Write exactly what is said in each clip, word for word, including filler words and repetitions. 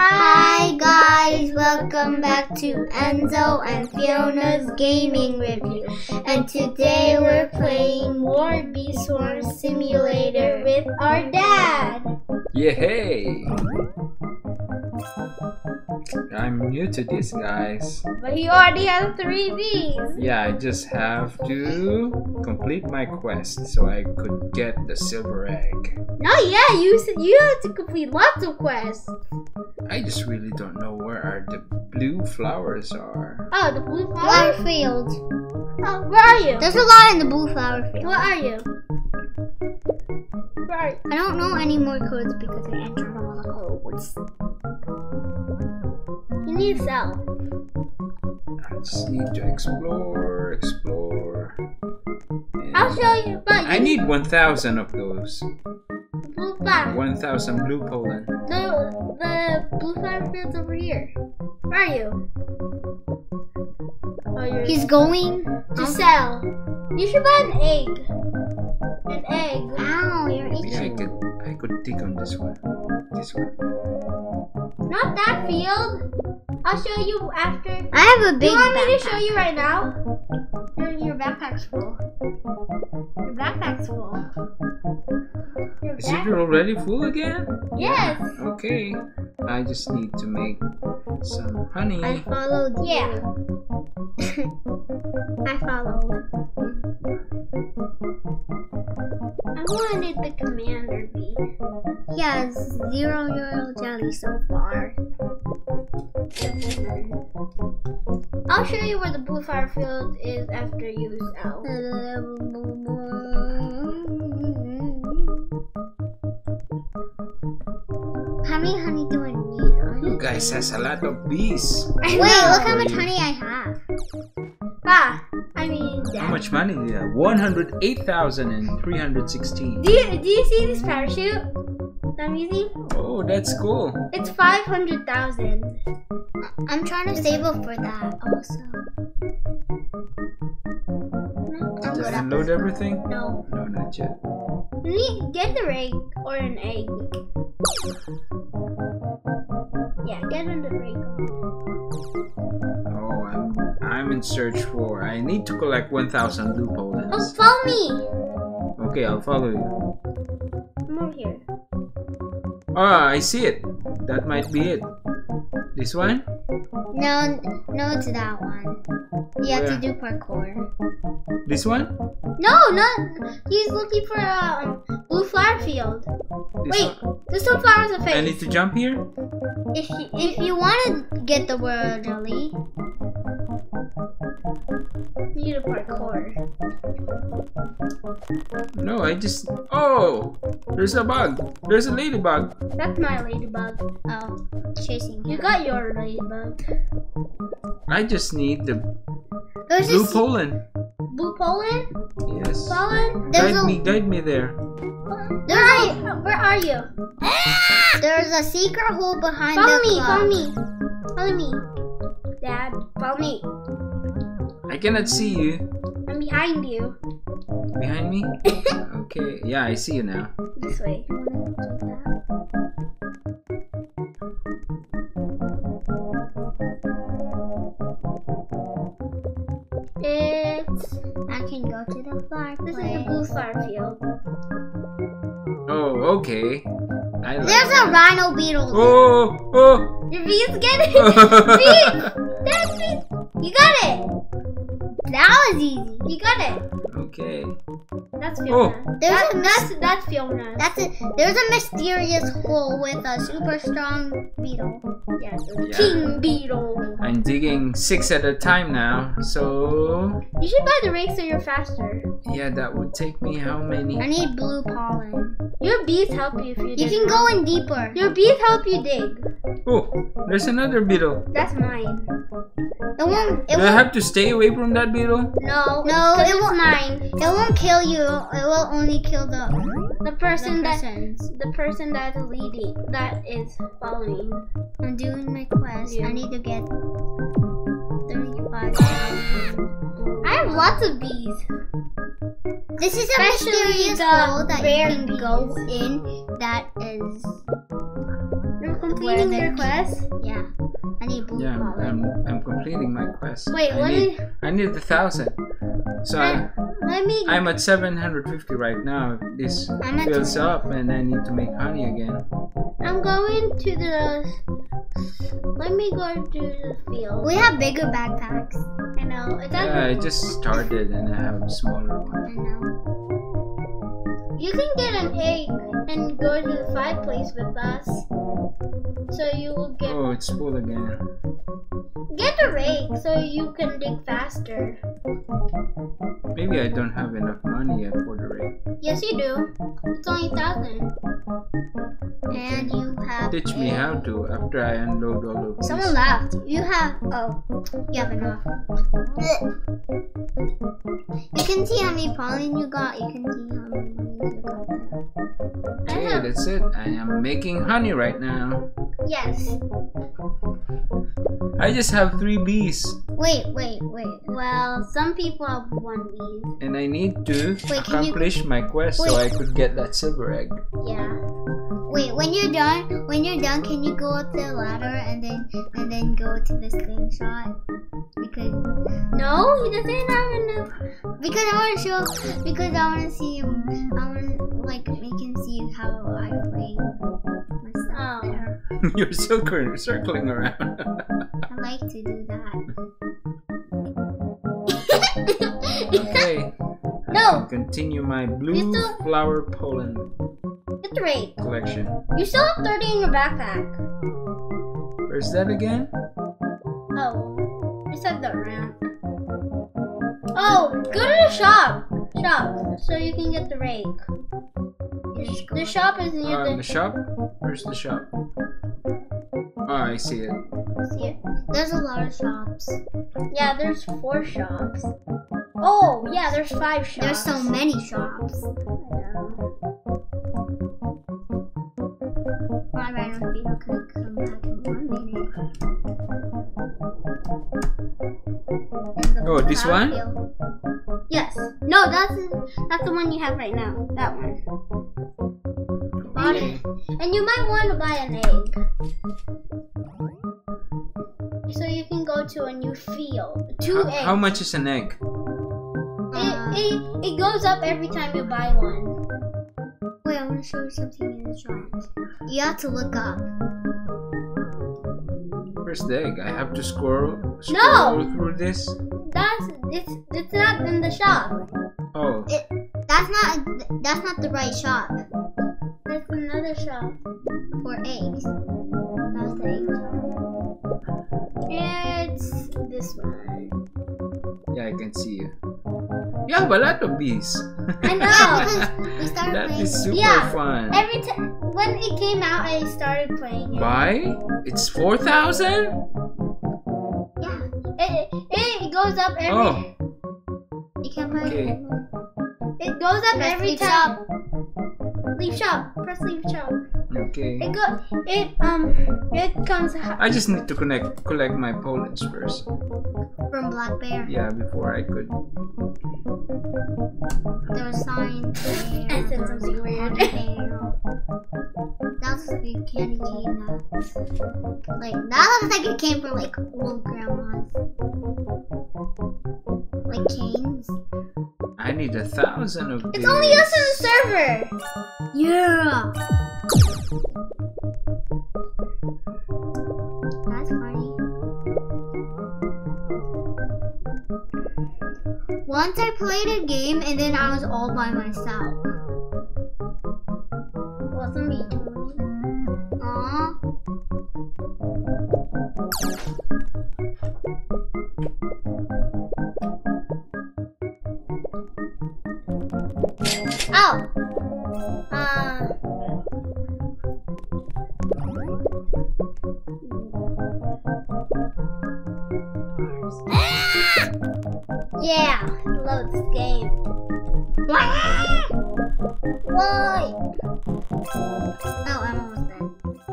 Hi guys, welcome back to Enzo and Fiona's gaming review. And today we're playing more Beast Wars Simulator with our dad. Yay! I'm new to this, guys. But he already has three bees. Yeah, I just have to complete my quest so I could get the silver egg. No, yeah, you said you have to complete lots of quests. I just really don't know where are the blue flowers are. Oh, the blue flower field. Oh, where are you? There's a lot in the blue flower field. Where are you? Where are you? I don't know any more codes because I entered all the codes. You need to sell. I just need to explore, explore. And I'll show you. But I need one thousand of those. Blue flower. one thousand blue pollen. The, the blue flower field's over here. Where are you? Oh, you're He's going to sell. You should buy an egg. An egg. Ow, you're Maybe itching. I could, I could dig on this one. This one. Not that field. I'll show you after. I have a big. You want me backpack. to show you right now? Your, your backpack's full. Your backpack's full. Your Is it already full again? Yes. Okay. I just need to make some honey. I followed. Yeah. I followed. I wanted the commander bee. He has zero royal jelly so far. I'll show you where the blue fire field is after you sell. How many honey do I need? You guys has a lot of bees. Wait, look how much honey I have. Ah, I mean, Dad. How much money do you have? one hundred eight thousand three hundred sixteen. Do you, do you see this parachute that I'm using? Oh, that's cool. It's five hundred thousand. I'm trying to save up for that also. No, Does it load everything? No. No, not yet. You need get the egg or an egg. Yeah, get an egg. Oh, I'm I'm in search for. I need to collect one thousand blue pollens. Oh, follow me. Okay, I'll follow you. I'm over here. Oh, I see it. That might be it. This one? No, no, it's that one. You have Where? to do parkour. This one? No, not. He's looking for a um, blue flower field. This Wait, one? there's some flowers of face. I need to jump here? If you, if you want to get the royal jelly, you need a parkour. No, I just. Oh! There's a bug. There's a ladybug. That's my ladybug. Oh, chasing. You got your ladybug. I just need the There's blue a pollen. blue pollen. Yes. Pollen. There's Guide a, me, guide me there. Where are you? Where are you? There's a secret hole behind follow the me, club. Follow me, follow me. Dad, follow me. I cannot see you. I'm behind you. Behind me? Okay. Yeah, I see you now. This way. It's. I can go to the flower. This is the blue flower field. Oh, okay. I like There's that. a rhino beetle. Oh, oh. Your bees get it. Bees. That's bees. You got it. That was easy. You got it. Okay. That's Fiona. Oh. There's that, a that's that's Fiona. That's it. There's a mysterious hole with a super strong beetle. Yes, a Yeah. king beetle. I'm digging six at a time now, so You should buy the rake so you're faster. yeah, that would take me how many? I need blue pollen. Your bees help you if you. You You can go in deeper. Your bees help you dig. Oh, there's another beetle. That's mine. It won't. It Do I won't. have to stay away from that beetle? No, No, it's it 'cause won't. it's mine. It won't kill you. It will only kill the The person the that persons. the person that's leading that is following. I'm doing my quest. Yeah. I need to get thirty-five. I have lots of bees. This is a Especially mysterious the hole that you rare can bees. go in. That is. completing your quest? Yeah. I need blue Yeah, pollen. I'm, I'm completing my quest. Wait, I let need, me. I need the thousand. So I, Let me. I'm at seven hundred fifty right now. If this I'm at fills up and I need to make honey again. I'm going to the. Let me go to the field. We have bigger backpacks. I know. It's Yeah, I actually. just started and I have a smaller one. I know. You can get an egg and go to the fireplace with us. So you will get Oh, it's full again. get a rake so you can dig faster. Maybe I don't have enough money yet for the rake. Yes, you do. It's only a thousand. And you have. Teach me a- how to after I unload all of these. Someone left. You have. Oh, you have enough. You can see how many pollen you got. You can see how many leaves you got. I Okay, have. that's it. I am making honey right now. Yes. I just have three bees. Wait, wait, wait. Well, some people have one bee. And I need to Wait, can you- accomplish my quest so I Wait. could get that silver egg. Yeah. Wait, when you're done, when you're done, can you go up the ladder and then and then go to the slingshot? Because No, he doesn't have enough. because I want to show because I want to see him. I want to like make him see how I play myself Oh. there. You're circling, circling around. I like to do that. Okay. No. I can continue my blue You still- flower pollen Get the rake. collection. You still have thirty in your backpack. Where's that again? Oh, I said that ramp. Oh, go to the shop. Shop, so you can get the rake. The shop is near Uh, the. the shop? Where's the shop? Oh, I see it. See it? There's a lot of shops. Yeah, there's four shops. Oh, yeah, there's five shops. There's so many shops. I know. My random video could come back in one minute. And the Oh, this flower one? field- Yes. No, that's that's the one you have right now. That one. Okay. And you might want to buy an egg. So you can go to a new field. Two How, eggs. how much is an egg? It, it, it goes up every time you buy one. Wait, I want to show you something in the shop. You have to look up. Where's the egg? I have to scroll, scroll No! through this? That's it's it's not in the shop. Oh, It, that's not that's not the right shop There's another shop. for eggs. That's the egg shop. It's this one. yeah, I can see you. You have a lot of bees. I know. Yeah, because we started That playing. is super Yeah. fun. Every time when it came out, I started playing it. Buy? It's four thousand? Yeah. It, it, it goes up every. Oh, You can't buy Okay. it. It goes up Press every leave time. shop. Leave shop. Press leave shop. okay. It go. It um. It comes. I just need to connect, collect my pollens first. From Black Bear. Yeah, before I could. There was signs there. I said something weird. That looks like a candy cane nuts. Like that looks like it came from like old grandmas. Like canes. I need a thousand of It's these. only us on the server. Yeah. That's funny. Once I played a game and then I was all by myself. Wasn't me. Aww. Oh. Uh. Yeah, I love this game. Why? Oh, I'm almost done.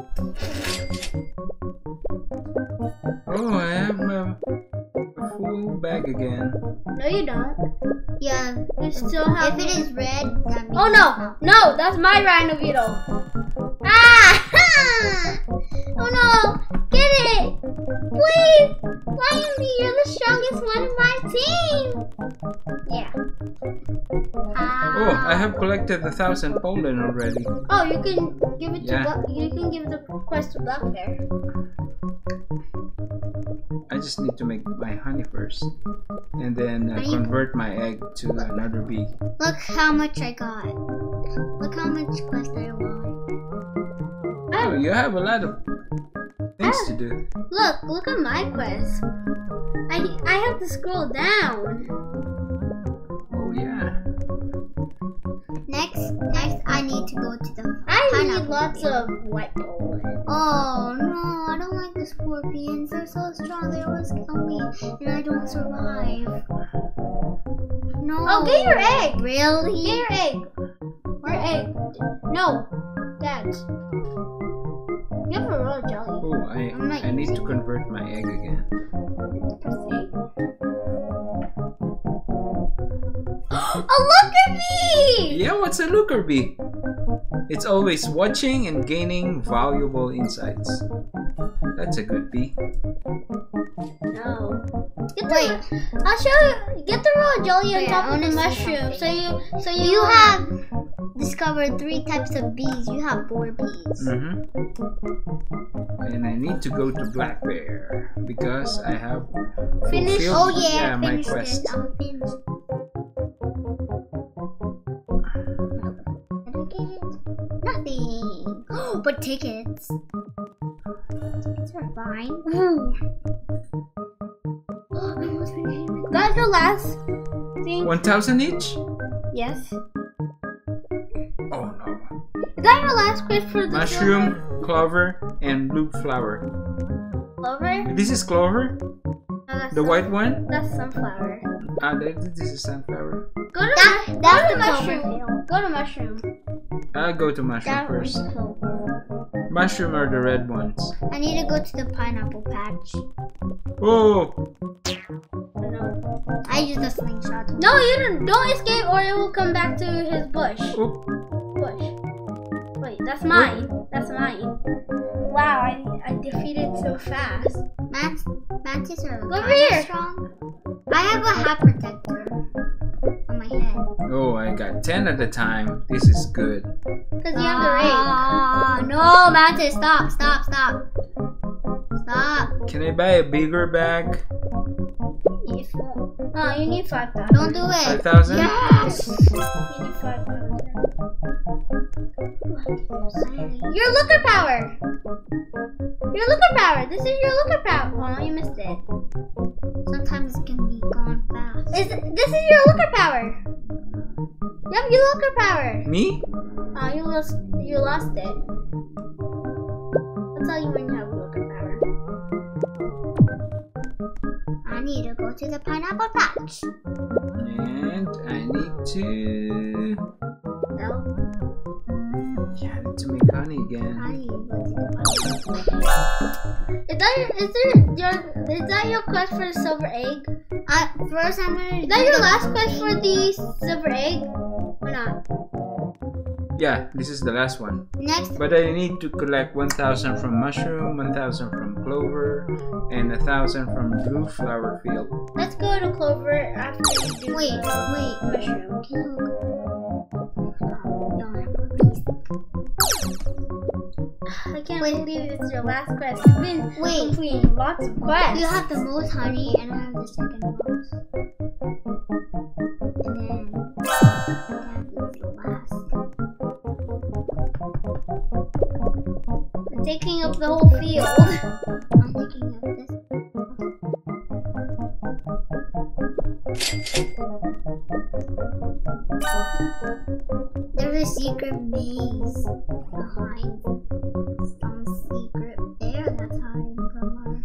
Oh, I have a, a full bag again. No, you don't. Yeah. You still have. If it is red, that means Oh no, no, that's my rhino beetle. Ah! strongest one in my team. Yeah. Uh, Oh, I have collected a thousand pollen already. Oh, you can give it Yeah. to Bla you can give the quest to Black Bear. I just need to make my honey first, and then uh, Are you- convert my egg to another bee. Look how much I got. Look how much quest I won. Oh, you have a lot of things to do. Look, look at my quest. I I have to scroll down. Oh yeah. Next, next I need to go to the I need pineapple lots field. of white pollen. Oh no, I don't like the scorpions. They're so strong. They always kill me, and I don't survive. No. Oh, get your egg. Really? Get your egg. Your egg. No, Dad. You have a royal jelly. Oh, I I'm not I need to using- convert my egg again. Press A. A looker bee! Yeah, what's a looker bee? It's always watching and gaining valuable insights. That's a good bee. No. Get Wait. the, I'll show you. Get the royal jelly on Wait, top I of the wanna see mushroom. So you, so you, You have discovered three types of bees. You have four bees. Mm-hmm. And I need to go to Black Bear because I have Finish- fulfilled Oh yeah, yeah, my finish quest. this. I'm finished. Nothing. But tickets. Tickets are fine. I almost finished my That's the last thing. One thousand each? Yes. Oh no. Is that your last quest for the Mushroom, clover, and blue flower. Clover? This is clover? No, that's The sun- white one? That's sunflower. Ah, that, this is sunflower. Go to, That- mu- that's go to the mushroom. clover. Go to mushroom. I'll go to mushroom That first. one's clover. Mushroom are the red ones. I need to go to the pineapple patch. Oh! No. I used a slingshot. No, you don't. Don't escape, or it will come back to his bush. Oh! Bush. Wait, that's mine. That's mine. Wow, I I defeated so fast. Mant mantis are Over kinda here. strong. I have a hat protector on my head. Oh, I got ten at a time. This is good. Cause you have the ring. Ah, no, mantis, stop, stop, stop. Stop. Can I buy a bigger bag? If, Oh, you need five thousand. don't do Five it. thousand? Yes. You need five thousand. Your looker power. Your looker power. This is your looker power. Oh, you missed it. Sometimes it can be gone fast. Is this is your looker power? Yep, your looker power. Me? Oh, you lost. You lost it. I'll tell you when you have looker power. I need to go to the pineapple patch. And I need to... No. Yeah, I need to make honey again. I need to go to the pineapple patch. Is that your, is there your is that your quest for the silver egg? Uh, first I'm gonna Is do that your the- last quest for the silver egg? Or not? Yeah, this is the last one. Next, But I need to collect one thousand from mushroom, one thousand from clover, and one thousand from blue flower field. Let's go to Clover after you do wait, the wait. mushroom. Can you don't have please. I can't Wait. believe it's your last quest. You've been Wait. completing lots of quests. You have the most honey and I have the second most. And then that is the last. You're taking up the whole field. I'm thinking of this. There's a secret maze behind some secret bear that's hiding from us.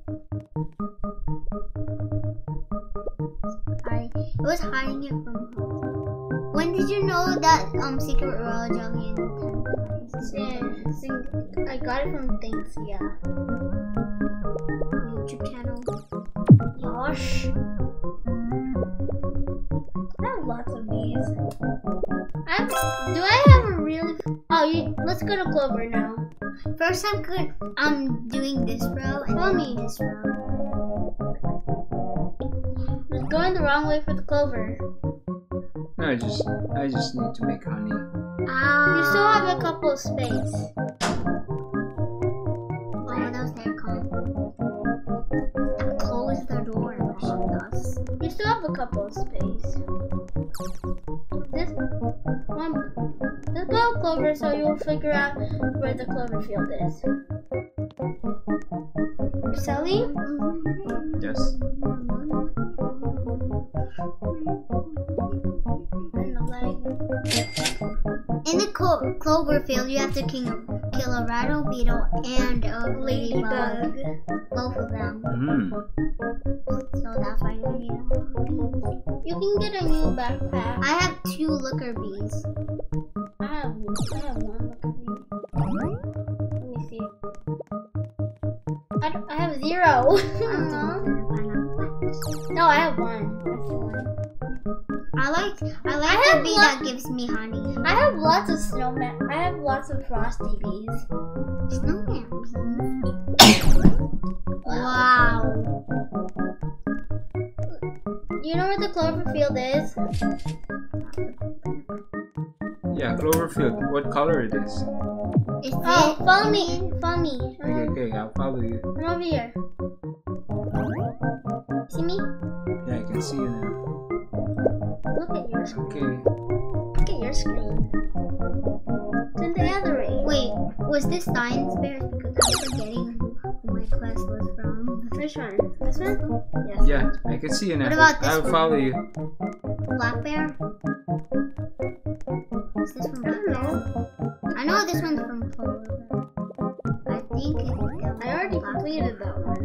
I, it was hiding it from her. When did you know that um secret royal jelly in the tenth place? Yeah, sing- I got it from things, yeah. YouTube channel. Gosh. I have lots of these. I have, do I have a really... Oh, you, let's go to Clover now. First, I'm good. I'm doing this row and Follow then me. this row. the wrong way for the clover. No, I just I just need to make honey. Ah. You still have a couple of space. Oh, that was their call. Close the door. Us. You still have a couple of space. This one, this little clover, so you'll figure out where the clover field is. You're selling? Yes. In the clo clover field, you have to kill, kill a rattle beetle and a ladybug. Both of them. Mm. So that's why you need a You can get a new backpack. I have two looker bees. I have, I have one looker bee. Let me see. I, I have zero. No, I have one. That's the one. I like I like I the bee that gives me honey. I have lots of snowman. I have lots of frosty bees. Snowman Wow. You know where the clover field is? Yeah, Cloverfield. What color it is? Is Oh, it? follow me. Follow me. Okay, okay, I'll follow you. I'm over here. See me? Yeah, I can see you now. Look at your screen. Okay. Look at your screen. It's in the other way. Wait, was this science bears? Because I'm forgetting who my quest was from. Which one? This one? Yes. Yeah, I can see you now. What about this I'll one? follow you. Black bear? Is this from I Black don't Bear? know. I know this one's from Clover. I think it's I already completed that one.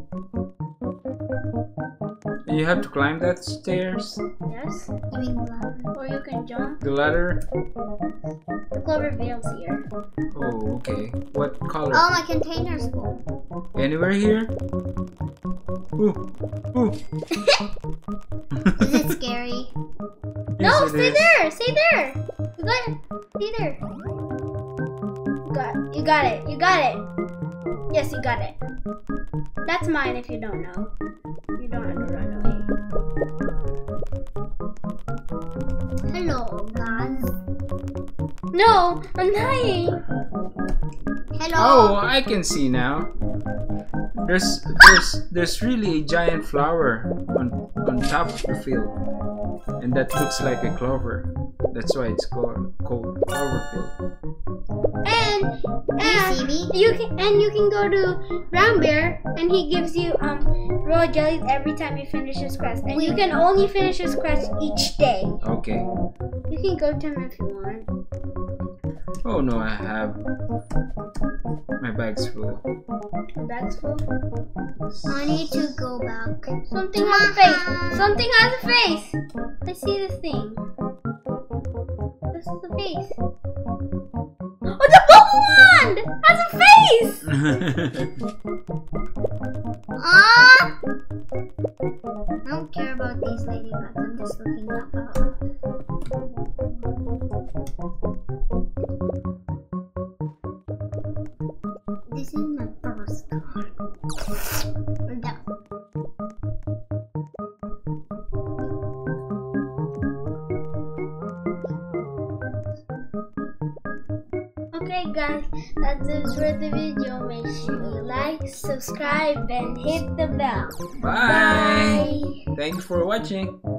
And you have to climb that stairs? Yes. You mean Black? Or you can jump. The ladder? The clover field's here. Oh, okay. What color? Oh, my container's full. Anywhere here? Ooh, ooh. Is it scary? Yes, No, it stay is. there. Stay there. You got it. Stay there. You got, you got it. You got it. Yes, you got it. That's mine if you don't know. You don't have to run away. Hello, guys. No, I'm dying. Hello. Oh, I can see now. There's there's there's really a giant flower on on top of the field, and that looks like a clover. That's why it's called called Cloverfield. And Do you and see me? you can and you can go to Brown Bear, and he gives you um royal jellies every time you finish his quest, and you can only finish his quest each day. Okay. You can go to him if you want. Oh no, I have my bag's full. Your bag's full. I need to go back. Something has a face. Something has a face. I see this thing. This is the face. Oh, the bubble wand has a face. Ah! I don't care about these ladybugs. I'm just looking up. This is my first card. We're done. Okay guys, that's it for the video. Make sure you like, subscribe, and hit the bell. Bye. Bye. Thanks for watching.